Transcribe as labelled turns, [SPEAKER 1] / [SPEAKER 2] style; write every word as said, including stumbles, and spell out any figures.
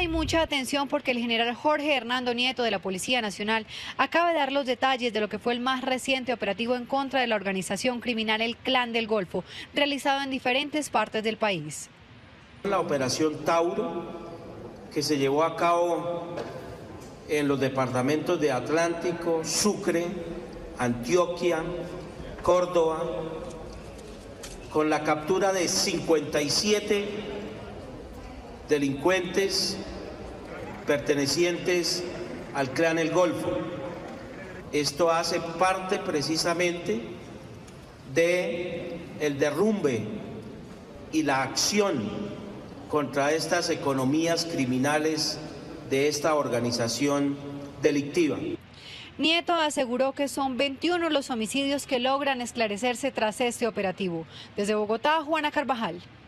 [SPEAKER 1] hay mucha atención porque el general Jorge Hernando Nieto de la Policía Nacional acaba de dar los detalles de lo que fue el más reciente operativo en contra de la organización criminal El Clan del Golfo, realizado en diferentes partes del país.
[SPEAKER 2] La operación Tauro, que se llevó a cabo en los departamentos de Atlántico, Sucre, Antioquia, Córdoba, con la captura de cincuenta y siete delincuentes pertenecientes al Clan El Golfo. Esto hace parte precisamente de el derrumbe y la acción contra estas economías criminales de esta organización delictiva.
[SPEAKER 1] Nieto aseguró que son veintiuno los homicidios que logran esclarecerse tras este operativo. Desde Bogotá, Juana Carvajal.